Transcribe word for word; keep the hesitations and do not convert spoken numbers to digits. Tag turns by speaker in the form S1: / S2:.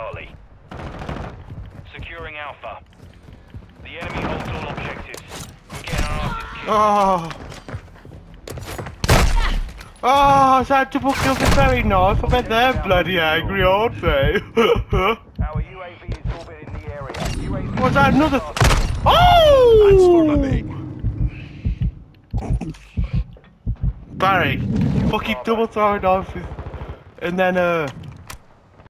S1: Charlie. Securing Alpha. The enemy holds all objectives. We're getting our asses kicked.
S2: Oh. Oh, it's had to book up very nice. I bet they're bloody angry, aren't they?
S1: Our U A V is orbiting the area. U A V
S2: Was that another? Oh! Barry, fucking double throwing knife, and then uh.